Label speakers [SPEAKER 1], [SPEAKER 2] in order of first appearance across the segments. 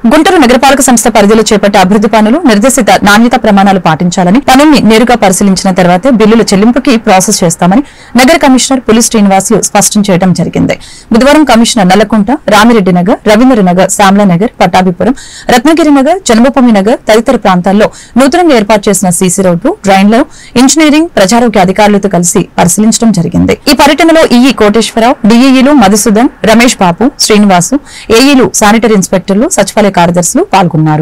[SPEAKER 1] గుంటూరు నగరపాలక సంస్థ పరిధిలో చేపట్టే అభివృద్ది పనులు నిర్దేశిత నాణ్యతా ప్రమాణాలు పాటించాలని పనుల్ని నేరుగా పరిశీలించిన తర్వాతే బిల్లుల చెల్లింపుకి ప్రాసెస్ చేస్తామని నగర కమిషనర్ పులి శ్రీనివాసులు స్పష్టం చేయడం జరిగింది. బుధవారం కమిషనర్ నల్లకుంట, రామిరెడ్డి నగర్, రవీంద్ర నగర్, శ్యామలానగర్, పట్టాభిపురం, రత్నగిరి నగర్, జన్మభూమి నగర్ తదితర ప్రాంతాల్లో నూతనంగా ఏర్పాటు చేసిన సీసీ రోడ్లు, డ్రైన్లు, ఇంజనీరింగ్, ప్రజారోగ్య అధికారులతో కలిసి పరిశీలించడం జరిగింది. ఈ పర్యటనలో ఈఈ కోటేశ్వరరావు, డీఈఈలు మధుసూదన్, రమేష్ బాబు, శ్రీనివాసు, ఏఈలు, శానిటరీ ఇన్స్పెక్టర్లు, సచివాలయ కార్యదర్శులు పాల్గొన్నారు.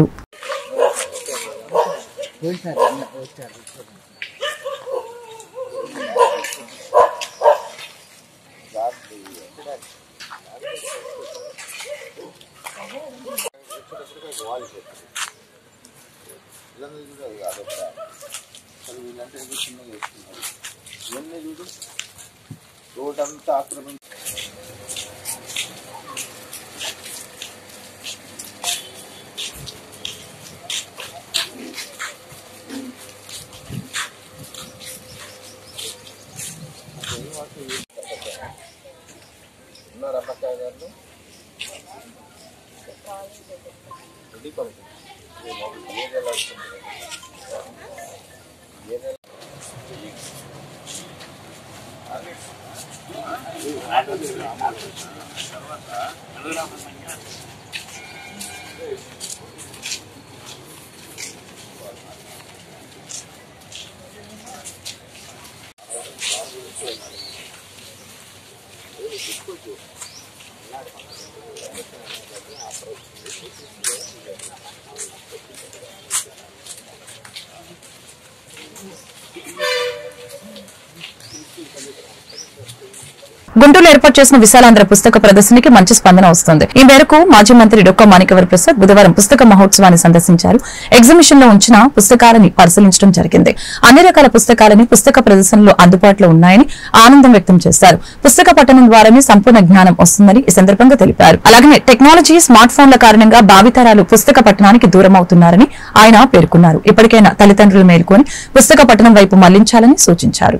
[SPEAKER 1] గుంటూరులో ఏర్పాటు చేసిన విశాలాంధ్ర పుస్తక ప్రదర్శనకి మంచి స్పందన వస్తోంది. ఈ మేరకు మాజీ మంత్రి డొక్కా మాణిక్యవర ప్రసాద్ బుధవారం పుస్తక మహోత్సవాన్ని సందర్శించారు. ఎగ్జిబిషన్ లో ఉంచిన పుస్తకాలని పరిశీలించడం జరిగింది. అన్ని రకాల పుస్తకాలని పుస్తక ప్రదర్శనలో అందుబాటులో ఉన్నాయని ఆనందం వ్యక్తం చేశారు. పుస్తక పఠనం ద్వారానే సంపూర్ణ జ్ఞానం వస్తుందని ఈ సందర్భంగా తెలిపారు. అలాగే టెక్నాలజీ, స్మార్ట్ ఫోన్ల కారణంగా భావితరాలు పుస్తక పఠనానికి దూరమవుతున్నారని ఆయన పేర్కొన్నారు. ఇప్పటికైనా తల్లిదండ్రులు మేల్కొని పుస్తక పఠనం వైపు మళ్లించాలని సూచించారు.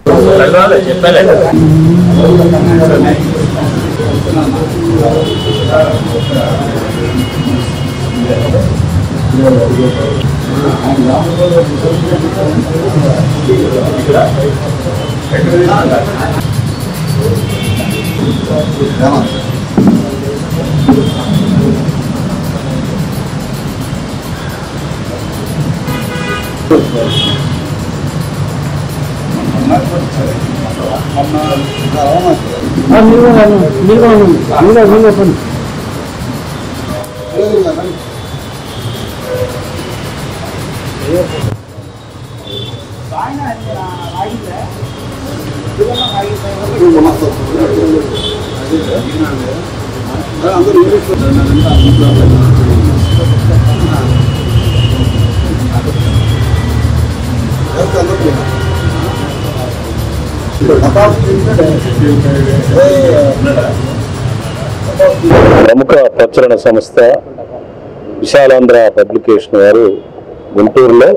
[SPEAKER 2] ప్రముఖ ప్రచురణ సంస్థ విశాలాంధ్ర పబ్లికేషన్ వారు గుంటూరులో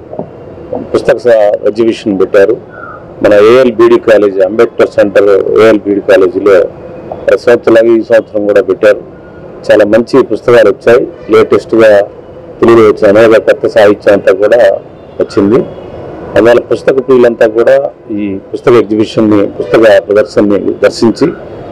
[SPEAKER 2] పుస్తక ఎగ్జిబిషన్ పెట్టారు. మన ALBD college, Ambedkar centre ALBD కాలేజీలో ప్రతి సంవత్సరం ఈ సంవత్సరం కూడా పెట్టారు. చాలా మంచి పుస్తకాలు వచ్చాయి. లేటెస్ట్గా తెలుగులో వచ్చిన అనేక కొత్త సాహిత్యం అంతా కూడా వచ్చింది. అందువల్ల పుస్తక ప్రియులంతా కూడా ఈ పుస్తక ఎగ్జిబిషన్ని, పుస్తక ప్రదర్శనని దర్శించి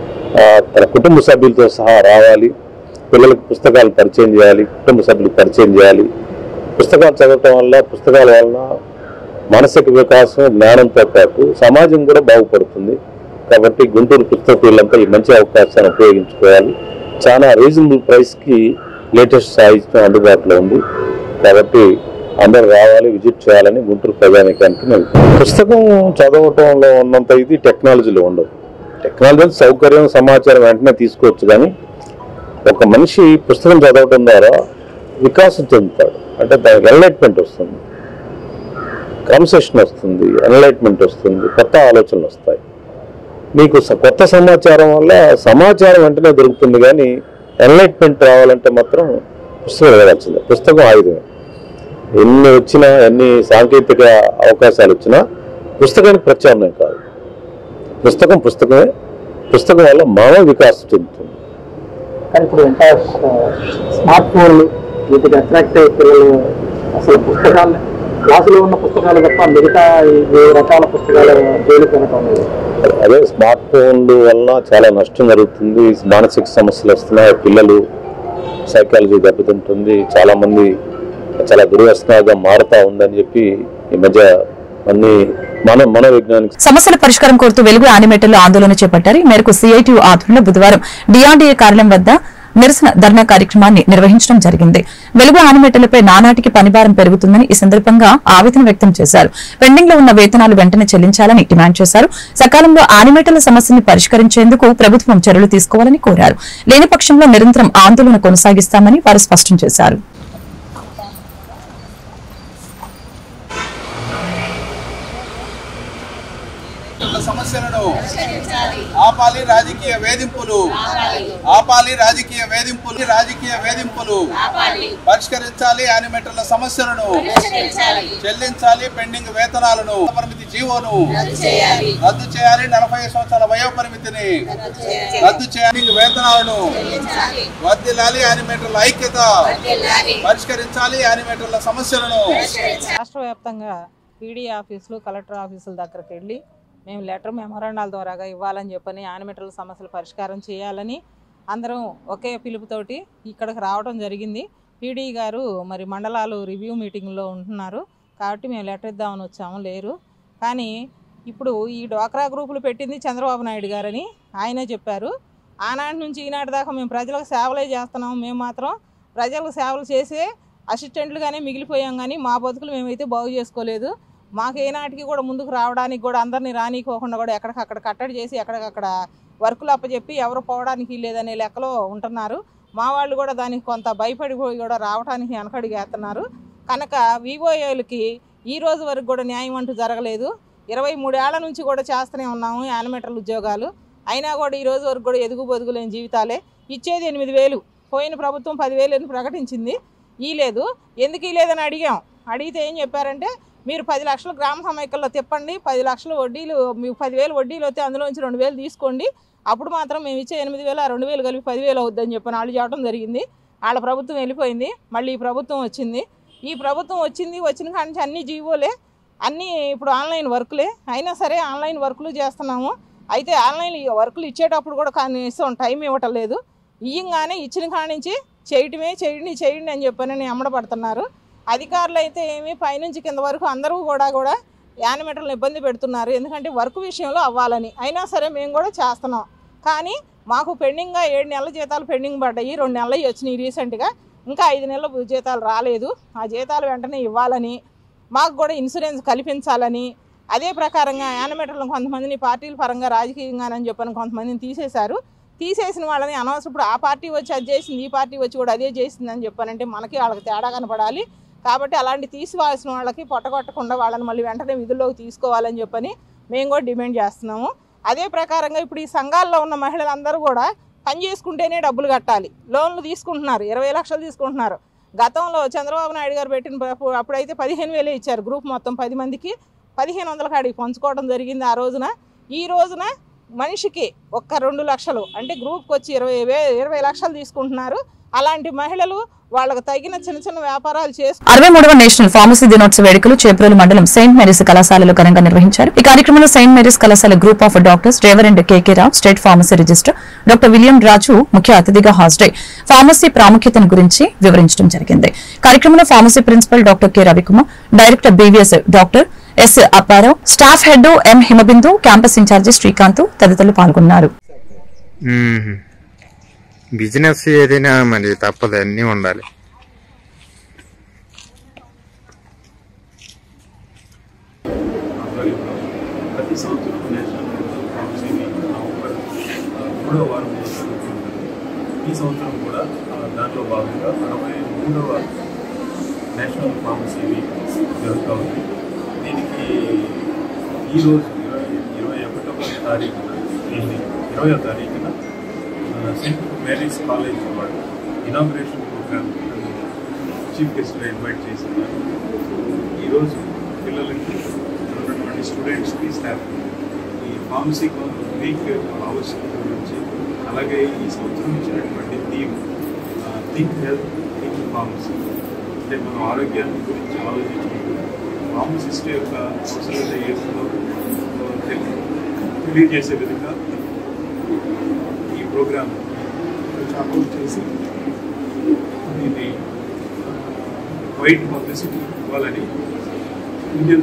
[SPEAKER 2] తన కుటుంబ సభ్యులతో సహా రావాలి. పిల్లలకు పుస్తకాలు పరిచయం చేయాలి, కుటుంబ సభ్యులకు పరిచయం చేయాలి. పుస్తకాలు చదవటం వల్ల, పుస్తకాల వలన మానసిక వికాసం, జ్ఞానంతో పాటు సమాజం కూడా బాగుపడుతుంది. కాబట్టి గుంటూరు పుస్తక ప్రియులంతా ఈ మంచి అవకాశాన్ని ఉపయోగించుకోవాలి. చాలా రీజనబుల్ ప్రైస్కి లేటెస్ట్ సాహిత్యం అందుబాటులో ఉంది. కాబట్టి అందరూ రావాలి, విజిట్ చేయాలని గుంటూరు ప్రజానీకానికి నేను. పుస్తకం చదవటంలో ఉన్నంత ఇది టెక్నాలజీలో ఉండదు. టెక్నాలజీ సౌకర్యం, సమాచారం వెంటనే తీసుకోవచ్చు. కానీ ఒక మనిషి పుస్తకం చదవటం ద్వారా వికాసం చెందుతాడు. అంటే దానికి ఎన్లైట్మెంట్ వస్తుంది, క్రమశిక్షణ వస్తుంది, ఎన్లైట్మెంట్ వస్తుంది, కొత్త ఆలోచనలు వస్తాయి. మీకు కొత్త సమాచారం వల్ల సమాచారం వెంటనే దొరుకుతుంది. కానీ ఎన్లైట్మెంట్ రావాలంటే మాత్రం పుస్తకం చదవాల్సిందే. పుస్తకం ఆయుధమే. ఎన్ని వచ్చినా, ఎన్ని సాంకేతిక అవకాశాలు వచ్చినా పుస్తకానికి ప్రత్యామ్నాయం కాదు. పుస్తకం పుస్తకమే. పుస్తకం వల్ల మానవ వికాసం చెందుతుంది.
[SPEAKER 3] కానీ ఇప్పుడు ఎంత స్మార్ట్ ఫోన్లు, వీటికి అట్రాక్ట్ అయ్యే పిల్లలు అసలు పుస్తకాలు క్లాసులో ఉన్న పుస్తకాలు తప్ప మిగతా ఏ రకాల పుస్తకాలు జోలికి వెళ్ళటం లేదు.
[SPEAKER 2] అదే స్మార్ట్ ఫోన్లు వలన చాలా నష్టం జరుగుతుంది, మానసిక సమస్యలు వస్తున్నాయి, పిల్లలు సైకాలజీ దెబ్బతింటుంది, చాలా మంది చాలా దుర్వ్యసనాలుగా మారుతా ఉందని చెప్పి ఈ మధ్య అన్ని మనోవైజ్ఞానిక
[SPEAKER 1] సమస్యల పరిష్కారం కోరుతూ వెలుగు యానిమేటర్లు ఆందోళన చేపట్టారు. ఈ మేరకు సిఐటియు ఆధ్వర్యంలో బుధవారం డిఆర్డీఏ కార్యాలయం వద్ద నిరసన ధర్నా కార్యక్రమాన్ని నిర్వహించడం జరిగింది. వెలుగు యానిమేటర్లపై నానాటికి పనిభారం పెరుగుతుందని ఈ సందర్భంగా ఆవేదన వ్యక్తం చేశారు. పెండింగ్ లో ఉన్న వేతనాలు వెంటనే చెల్లించాలని డిమాండ్ చేశారు. సకాలంలో యానిమేటర్ల సమస్యను పరిష్కరించేందుకు ప్రభుత్వం చర్యలు తీసుకోవాలని కోరారు. లేని పక్షంలో నిరంతరం ఆందోళన కొనసాగిస్తామని వారు స్పష్టం చేశారు.
[SPEAKER 4] సమస్యలను ఆపాలి, రాజకీయ వేధింపులు ఆపాలి, రాజకీయ వేధింపులు పరిష్కరించాలి, యానిమేటర్ల సమస్యలను చెల్లించాలి, పెండింగ్ వేతనాలను పరిమితి జీవోను రద్దు చేయాలి, 40 సంవత్సరాల వయో పరిమితిని రద్దు చేయాలి, వేతనాలను వర్ధిల్లాలి, యానిమేటర్ల ఐక్యత పరిష్కరించాలి, యానిమేటర్ల సమస్యలను.
[SPEAKER 5] రాష్ట్ర వ్యాప్తంగా పీడీ ఆఫీసులు, కలెక్టర్ ఆఫీసుల దగ్గరికి వెళ్ళి మేము లెటర్ మెమోరాండాల ద్వారాగా ఇవ్వాలని చెప్పని యానిమేటర్ల సమస్యలు పరిష్కారం చేయాలని అందరం ఒకే పిలుపుతోటి ఇక్కడికి రావడం జరిగింది. పీడీ గారు మరి మండలాలు రివ్యూ మీటింగ్లో ఉంటున్నారు కాబట్టి మేము లెటర్ ఇద్దామని వచ్చాము, లేరు. కానీ ఇప్పుడు ఈ డ్వాక్రా గ్రూపులు పెట్టింది చంద్రబాబు నాయుడు గారని ఆయనే చెప్పారు. ఆనాటి నుంచి ఈనాటి దాకా మేము ప్రజలకు సేవలే చేస్తున్నాము, మేము మాత్రం ప్రజలకు సేవలు చేసే అసిస్టెంట్లుగానే మిగిలిపోయాం, కానీ మా బతుకులు మేమైతే బాగు చేసుకోలేదు. మాకు ఏనాటికి కూడా ముందుకు రావడానికి కూడా అందరినీ రానికోకుండా కూడా ఎక్కడికక్కడ కట్టడి చేసి ఎక్కడికక్కడ వర్కులు అప్పచెప్పి ఎవరు పోవడానికి లేదనే లెక్కలో ఉంటున్నారు. మా వాళ్ళు కూడా దానికి కొంత భయపడిపోయి కూడా రావడానికి వెనకడిగేస్తున్నారు. కనుక వివోఏలకి ఈ రోజు వరకు కూడా న్యాయం అంటూ జరగలేదు. 23 ఏళ్ల నుంచి కూడా చేస్తూనే ఉన్నాము యానిమేటర్ల ఉద్యోగాలు, అయినా కూడా ఈ రోజు వరకు కూడా ఎదుగు బొదుగులేని జీవితాలే. ఇచ్చేది 8,000, పోయిన ప్రభుత్వం 10,000 అని ప్రకటించింది, లేదు. ఎందుకు లేదని అడిగితే ఏం చెప్పారంటే మీరు 10 లక్షలు గ్రామ సమైక్యంలో తిప్పండి, 10 లక్షలు వడ్డీలు, మీకు 10,000 వడ్డీలు వస్తే అందులోంచి 2,000 తీసుకోండి, అప్పుడు మాత్రం మేము ఇచ్చే 8,000 2,000 కలిపి 10,000 అవుద్దని చెప్పని వాళ్ళు చెప్పడం జరిగింది. వాళ్ళ ప్రభుత్వం వెళ్ళిపోయింది, మళ్ళీ ఈ ప్రభుత్వం వచ్చింది. వచ్చిన కాడి నుంచి అన్ని జీవోలే, అన్నీ ఇప్పుడు ఆన్లైన్ వర్కులే. అయినా సరే ఆన్లైన్ వర్కులు చేస్తున్నాము. అయితే ఆన్లైన్ వర్కులు ఇచ్చేటప్పుడు కూడా కనీసం టైం ఇవ్వటం లేదు. ఇయ్యంగానే ఇచ్చిన కాడి నుంచి చేయండి అని చెప్పని అమ్మడపడుతున్నారు. అధికారులు అయితే ఏమి పైనుంచి కింద వరకు అందరూ కూడా యానిమేటర్లను ఇబ్బంది పెడుతున్నారు. ఎందుకంటే వర్క్ విషయంలో అవ్వాలని, అయినా సరే మేము కూడా చేస్తున్నాం. కానీ మాకు పెండింగ్గా 7 నెలల జీతాలు పెండింగ్ పడ్డాయి, 2 నెలలు వచ్చినాయి రీసెంట్గా, ఇంకా 5 నెలల జీతాలు రాలేదు. ఆ జీతాలు వెంటనే ఇవ్వాలని, మాకు కూడా ఇన్సూరెన్స్ కల్పించాలని, అదే ప్రకారంగా యానిమేటర్లను కొంతమందిని పార్టీల పరంగా రాజకీయంగానని చెప్పని కొంతమందిని తీసేసిన వాళ్ళని అనవసరం ఇప్పుడు ఆ పార్టీ వచ్చి అది చేసింది, ఈ పార్టీ వచ్చి కూడా అదే చేసిందని చెప్పానంటే మనకి వాళ్ళకి తేడా కనపడాలి. కాబట్టి అలాంటి తీసివాల్సిన వాళ్ళకి పొట్టగొట్టకుండా వాళ్ళని మళ్ళీ వెంటనే విధుల్లోకి తీసుకోవాలని చెప్పని మేము కూడా డిమాండ్ చేస్తున్నాము. అదే ప్రకారంగా ఇప్పుడు ఈ సంఘాల్లో ఉన్న మహిళలందరూ కూడా పని చేసుకుంటేనే డబ్బులు కట్టాలి, లోన్లు తీసుకుంటున్నారు, 20 లక్షలు తీసుకుంటున్నారు. గతంలో చంద్రబాబు నాయుడు గారు పెట్టిన అప్పుడైతే 15,000 ఇచ్చారు, గ్రూప్ మొత్తం 10 మందికి 1,500 కాడికి పంచుకోవడం జరిగింది ఆ రోజున. ఈ రోజున మనిషికి ఒక్క 2 లక్షలు అంటే గ్రూప్కి వచ్చి 20 లక్షలు తీసుకుంటున్నారు. అలాంటి మహిళలు వాళ్ళకు తగిన చిన్న వ్యాపారాలు చేస్తూ
[SPEAKER 1] 63వ నేషనల్ ఫార్మసీ దినోత్సవ వేడుకలు చేబ్రోలు మండలం సెయింట్ మేరీస్ కళాశాలలో ఘనంగా నిర్వహించారు. ఈ కార్యక్రమంలో సెయింట్ మేరీస్ కళాశాల group of doctors reverend KK Rao, state pharmacy register doctor William Raju ముఖ్య అతిథిగా హాజరై ఫార్మసీ ప్రాముఖ్యతను గురించి వివరించడం జరిగింది. కార్యక్రమంలో pharmacy principal doctor K Ravikumar, director BVS doctor S Apparao, staff head M Himabindu, campus incharge Srikanth తదితరులు పాల్గొన్నారు.
[SPEAKER 6] బిజినెస్ ఏదైనా మరి తప్పదు, అన్నీ ఉండాలి.
[SPEAKER 7] ప్రతి సంవత్సరం నేషనల్ ఫార్మసీ నవంబర్ 3వ వారంలో జరుగుతుంది. ఈ సంవత్సరం కూడా దాంట్లో భాగంగా 63వ నేషనల్ ఫార్మసీ వీక్ జరుగుతూ ఉంది. దీనికి ఈరోజు 21వ తారీఖున సెయింట్ మేరీస్ కాలేజ్ వాళ్ళు ఇనాగ్రేషన్ ప్రోగ్రామ్ చీఫ్ గెస్ట్గా ఇన్వైట్ చేస్తున్నారు. ఈరోజు పిల్లలకి ఉన్నటువంటి స్టూడెంట్స్కి, స్టాఫ్ ఈ ఫార్మసీ వీక్ ఆవశ్యకత గురించి, అలాగే ఈ సంవత్సరం ఇచ్చినటువంటి theme think health, think pharmacy. అంటే మనం ఆరోగ్యాన్ని గురించి ఆలోచించుకుంటూ ఫార్మసిస్ట్ యొక్క అవసరత ఏదో తెలియజేసే విధంగా ఈ ప్రోగ్రామ్ చాకౌట్ చేసి దీన్ని వైడ్ పబ్లిసిటీ ఇవ్వాలని ఇండియన్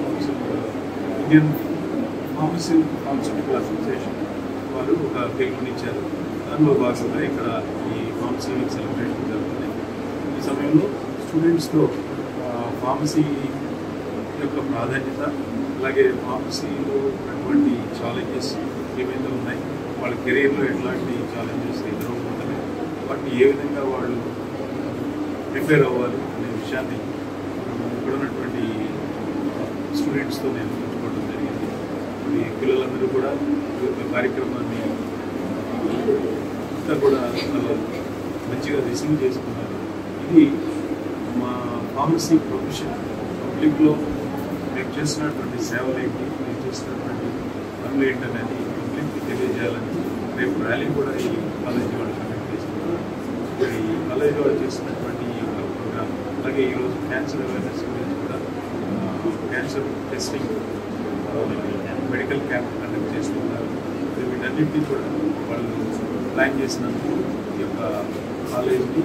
[SPEAKER 7] ఫార్మస్యూటికల్ అసోసియేషన్ వాళ్ళు ఒక పిలుపునిచ్చారు. దానిలో భాగంగా ఇక్కడ ఈ ఫార్మసీ సెలబ్రేషన్ జరుగుతుంది. ఈ సమయంలో స్టూడెంట్స్తో ఫార్మసీ యొక్క ప్రాధాన్యత, అలాగే ఫార్మసీలో ఉన్నటువంటి ఛాలెంజెస్ ఏవైతే ఉన్నాయి, వాళ్ళ కెరీర్లో ఎట్లాంటి ఛాలెంజెస్ ఎదురవుతున్నాయి, వాటిని ఏ విధంగా వాళ్ళు ప్రిపేర్ అవ్వాలి అనే విషయాన్ని ఇక్కడ ఉన్నటువంటి స్టూడెంట్స్తో నేను పంచుకోవడం జరిగింది. ఈ పిల్లలందరూ కూడా ఈ యొక్క కార్యక్రమాన్ని అంతా కూడా మంచిగా రిసీవ్ చేసుకున్నారు. ఇది మా ఫార్మసీ ప్రొఫెషన్ పబ్లిక్లో మేము చేస్తున్నటువంటి సేవలు ఏంటి, మేము చేస్తున్నటువంటి పనులు ఏంటనేది పబ్లిక్కి తెలియజేయాలని రేపు ర్యాలీ కూడా ఈ కాలేజీ వాళ్ళు కండక్ట్ చేస్తున్నారు. ఈ కాలేజీ వాళ్ళు చేస్తున్నటువంటి ఈ యొక్క ప్రోగ్రామ్, అలాగే ఈరోజు క్యాన్సర్ అవేర్నెస్ గురించి కూడా cancer testing medical camp conduct చేస్తున్నారు. వీటన్నింటినీ కూడా వాళ్ళు ప్లాన్ చేసినందుకు ఈ యొక్క కాలేజీని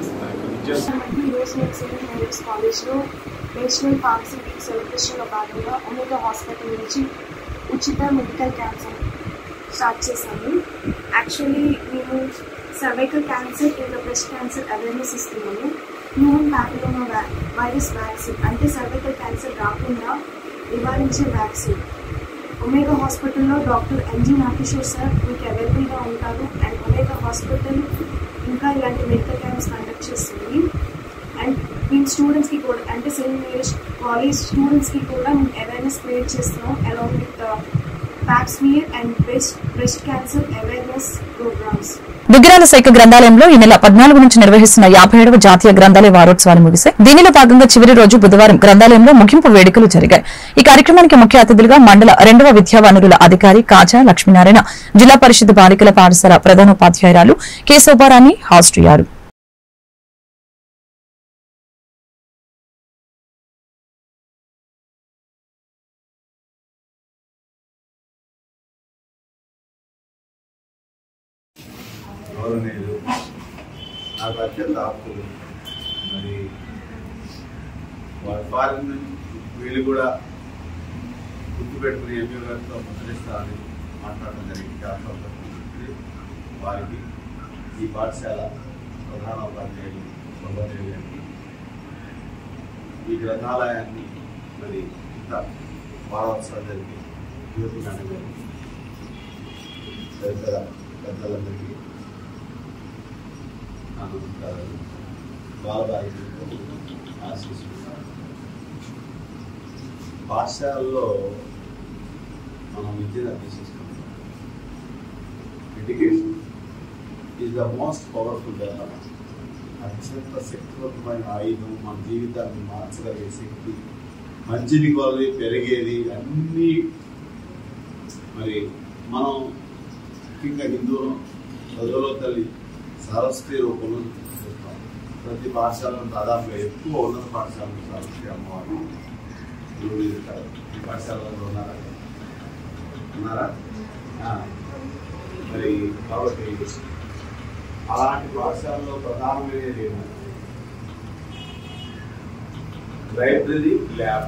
[SPEAKER 8] కాలేజ్లో నేషనల్ ఫార్మసీ వీక్ సెలబ్రేషన్లో భాగంగా ఒమేగా హాస్పిటల్ నుంచి ఉచిత మెడికల్ క్యాంప్స్ స్టార్ట్ చేశాము. యాక్చువల్లీ మేము సర్వైకల్ క్యాన్సర్ ఇంకా బ్రెస్ట్ క్యాన్సర్ అవేర్నెస్ ఇస్తున్నాము. హ్యూమన్ ప్యాపిలోమా వైరస్ వ్యాక్సిన్ అంటే సర్వైకల్ క్యాన్సర్ రాకుండా నివారించే వ్యాక్సిన్. ఒమేగా హాస్పిటల్లో డాక్టర్ ఎన్జీ నాగేశ్వర్ సార్ మీకు అవైలబుల్గా ఉంటారు. అండ్ ఒమేగా హాస్పిటల్ ఇంకా ఇలాంటి మెడికల్ క్యాంప్స్ కండక్ట్ చేస్తుంది. అండ్ మేము స్టూడెంట్స్కి కూడా అంటే సెయింట్ మేరీస్ కాలేజ్ స్టూడెంట్స్కి కూడా మేము అవేర్నెస్ క్రియేట్ చేస్తున్నాం along with pap smear and breast cancer awareness programmes.
[SPEAKER 1] Duggirala శాఖ గ్రంథాలయంలో ఈ నెల 14 నుంచి నిర్వహిస్తున్న 57వ జాతీయ గ్రంథాలయ వారోత్సవాలు ముగిశాయి. దీనిలో భాగంగా చివరి రోజు బుధవారం గ్రంథాలయంలో ముగింపు వేడుకలు జరిగాయి. ఈ కార్యక్రమానికి ముఖ్య అతిథులుగా మండల 2వ విద్యా వనరుల అధికారి కాజా లక్ష్మీనారాయణ, జిల్లా పరిషత్ బాలికల పాఠశాల ప్రధానోపాధ్యాయురాలు కె శోభారాణి హాజరయ్యారు.
[SPEAKER 9] గౌరవనీయులు, నాకు అత్యంత ఆప్తులు, మరి వారి వీళ్ళు కూడా గుర్తుపెట్టుకుని ఎంపీ గారితో ముచ్చరిస్తారని మాట్లాడడం జరిగింది. వారికి ఈ పాఠశాల ప్రధానోపాధ్యాయులు శోభాదేవి గారికి, ఈ గ్రంథాలయాన్ని మరి ఇంత వారోత్సవం జరిగి జ్యోతి మేడం గారికి, తదితర పెద్దలందరికీ నమస్కారాలు. బాలబాలికలకు ఆశీస్సులు. పాఠశాలలో మనం విద్యను అభ్యసిస్తున్నాం. Education is the most powerful weapon. అత్యంత శక్తివంతమైన ఆయుధం. మన జీవితాన్ని మార్చగలిగే శక్తి, మంచిని కొలది పెరిగేది అన్నీ. మరి మనం ముఖ్యంగా హిందువులు చదువులో తల్లి సరస్వతి రూపంలో చూస్తాం. ప్రతి పాఠశాలలో దాదాపుగా ఎక్కువ ఉన్నత పాఠశాలలో సరస్వతి అమ్మవారు నిలుస్తారు. ఈ పాఠశాలలో ఉన్నారా? మరి కాబట్టి అలాంటి పాఠశాలలో ప్రధానమైనది లైబ్రరీ ల్యాబ్.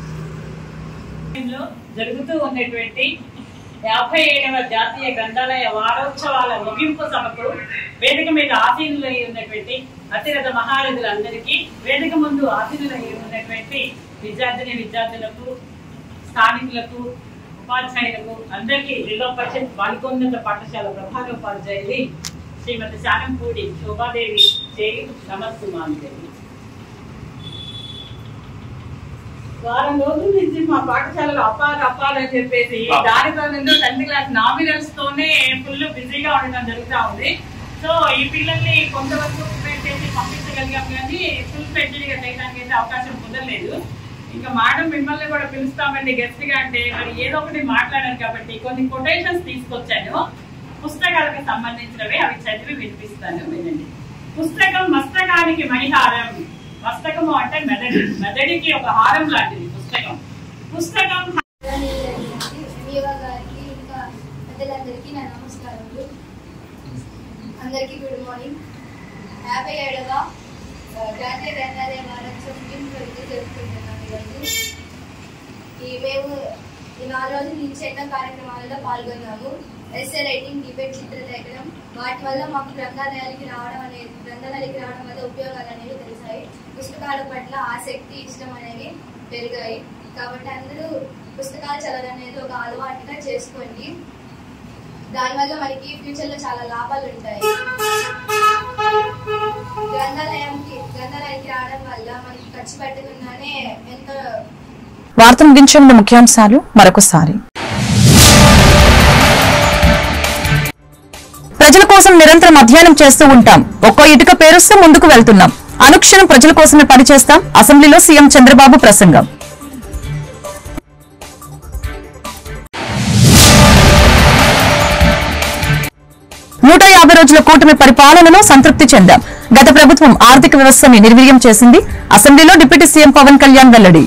[SPEAKER 10] జరుగుతూ ఉన్నటువంటి 57వ జాతీయ గ్రంథాలయ వారోత్సవాల ముగింపు సభకు వేదిక మీద ఆసీనులై ఉన్నటువంటి అతిరథ మహారథులందరికీ, వేదిక ముందు ఆసీనులై ఉన్నటువంటి విద్యార్థులకు, స్థానికులకు, ఉపాధ్యాయులకు అందరికీ జిల్లా పరిషత్ బాలికోన్నత పాఠశాల ప్రధానోపాధ్యాయులు శ్రీమతి శానంపూడి శోభాదేవి చేరి నమస్సుమాంజలి. వారం రోజుల నుంచి మా పాఠశాలలో అప్పాలని చెప్పేసి దానితో నుండి 10th క్లాస్ నామినల్స్ తోనే ఫుల్ బిజీగా ఉండడం జరుగుతూ ఉంది. సో ఈ పిల్లల్ని కొంతవరకు ప్రిపేర్ చేసి పంపించగలిగాం, కానీ ఫుల్ ఫ్లెడ్జ్డ్ గా చేయడానికి అయితే అవకాశం కుదరలేదు. ఇంకా మేడం మిమ్మల్ని కూడా పిలుస్తామండి గెస్ట్ గా అంటే, మరి ఏదో ఒకటి మాట్లాడారు కాబట్టి కొన్ని కొటేషన్స్ తీసుకొచ్చాను. పుస్తకాలకు సంబంధించినవి, అవి చదివి వినిపిస్తాను, వినండి. పుస్తకం మస్తకానికి మణిహారం. మస్తకము అంటే మెదడి, మెదడికి ఒక హారం లాంటిది పుస్తకం. పుస్తకం
[SPEAKER 11] అందరికీ గుడ్ మార్నింగ్. 57వ జాతీయ గ్రంథాలయ వారోత్సవం జరుపుకుంటున్నాం. మేము ఈ 4 రోజుల నుంచి ఎన్నో కార్యక్రమాలలో పాల్గొన్నాము. ఎస్ఏ రైటింగ్, డిబేట్, చిత్రలేఖనం. వాటి వల్ల మాకు గ్రంథాలయానికి రావడం వల్ల ఉపయోగాలు అనేవి తెలిసాయి. పుస్తకాల పట్ల ఆసక్తి, ఇష్టం అనేవి పెరిగాయి. కాబట్టి అందరూ పుస్తకాలు చదవడం అనేది ఒక అలవాటుగా చేసుకోండి. దానివల్ల మనకి ఫ్యూచర్ లో చాలా లాభాలు ఉంటాయి. గ్రంథాలయానికి రావడం వల్ల మనకి ఖర్చు పెట్టకుండానే ఎంతో.
[SPEAKER 1] వార్త ముగించే ముందు ముఖ్యాంశాలు మరొకసారి. ప్రజల కోసం నిరంతరం అధ్యయనం చేస్తూ ఉంటాం. ఒక్కో ఇటుక పేరుస్తూ ముందుకు వెళ్తున్నాం. అనుక్షణం ప్రజల కోసమే పనిచేస్తాం. అసెంబ్లీలో సీఎం చంద్రబాబు ప్రసంగం. నూట 50 రోజుల కూటమి పరిపాలనలో సంతృప్తి చెందాం. గత ప్రభుత్వం ఆర్థిక వ్యవస్థని నిర్వీర్యం చేసింది. అసెంబ్లీలో డిప్యూటీ సీఎం పవన్ కళ్యాణ్ వెల్లడి.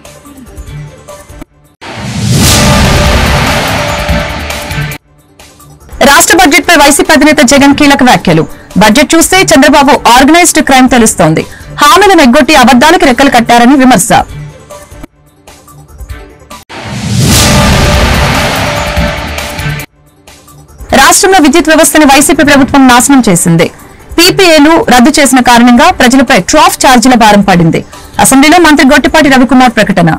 [SPEAKER 1] రాష్ట్ర బడ్జెట్ పై వైసీపీ అధినేత జగన్ కీలక వ్యాఖ్యలు. బడ్జెట్ చూస్తే చంద్రబాబు ఆర్గనైజ్డ్ క్రైమ్ తెలుస్తోంది. హామీలను ఎగ్గొట్టి అబద్దాలకు రెక్కలు కట్టారని విమర్శ. రాష్ట్రంలో విద్యుత్ వ్యవస్థను వైసీపీ ప్రభుత్వం నాశనం చేసింది. పీపీఏలు రద్దు చేసిన కారణంగా ప్రజలపై ట్రాఫ్ ఛార్జీల భారం పడింది. అసెంబ్లీలో మంత్రి గొట్టిపాటి రవికుమార్ ప్రకటన.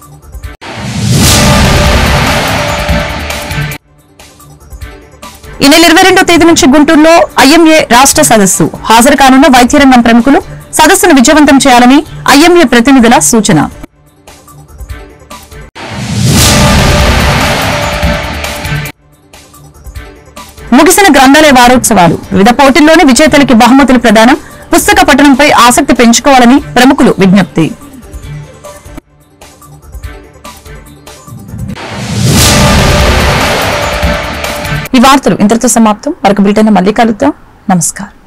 [SPEAKER 1] ఈ నెల 22వ తేదీ నుంచి గుంటూరులో ఐఎంఏ రాష్ట్ర సదస్సు. హాజరు కానున్న వైద్య రంగం ప్రముఖులు సదస్సును విజయవంతం చేయాలని ఐఎంఏ ప్రతినిధుల సూచన. ముగిసిన గ్రంథాలయ వారోత్సవాలు. వివిధ పోటీల్లోని విజేతలకి బహుమతులు ప్రదానం. పుస్తక పఠనంపై ఆసక్తి పెంచుకోవాలని ప్రముఖులు విజ్ఞప్తి. ఈ వార్తలు ఇంతటితో సమాప్తం. మరొక బ్రిటన్ మళ్ళీ కలుద్దాం. నమస్కారం.